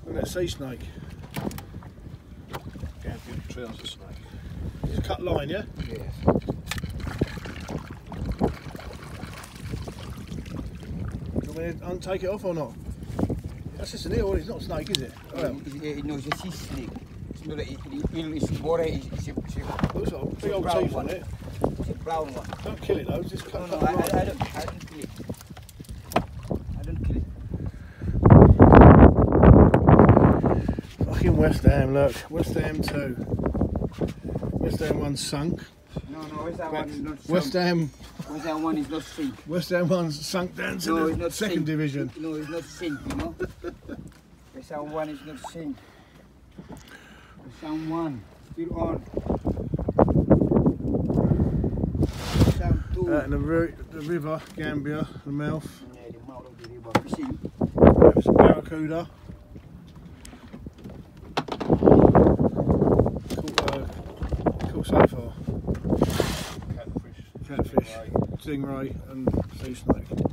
And that sea snake. Gambian trouser snake. It's a cut line, yeah? Yes. Do you want me to untake it off or not? That's just an eel, it's not a snake, is it? Well, No, it's a sea snake. It's not it's more it's a looks like a big old brown teeth one. on it. It's a brown one. Don't kill it though, just cut No, cut no, the line. I don't kill it. I don't kill it. Fucking West Ham, look. West Ham 2. West Ham 1 sunk. No, West Ham one is not sunk. West Ham One is not sink. West Ham 1's sunk down to No, it's the not second sink. division. No, it's not sink, you know. West Ham one is not sink. West Ham one still on. West Ham two. And the river, Gambia, the mouth. Yeah, the mouth of the river fishing. There's a barracuda. Cool so far. Catfish. Catfish, stingray and sea snake.